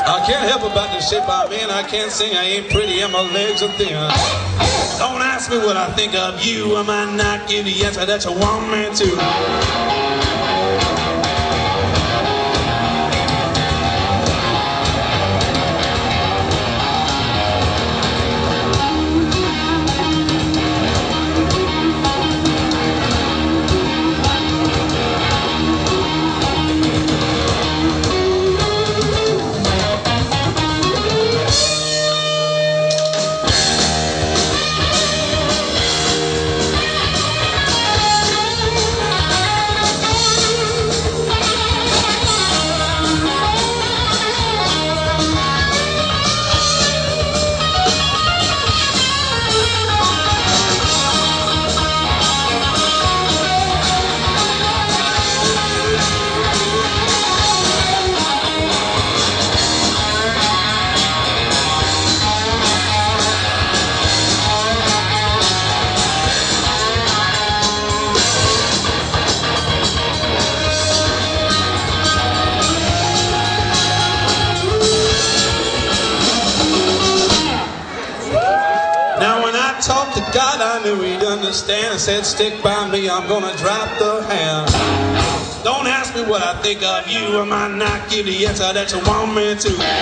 I can't help about the shape I'm in. I can't sing, I ain't pretty, and my legs are thin. Don't ask me what I think of you. I might not give the answer that you want me to. Talked to God, I knew he'd understand. I said, stick by me, I'm gonna drop the hand. Don't ask me what I think of you, I might not give the answer that you want me to.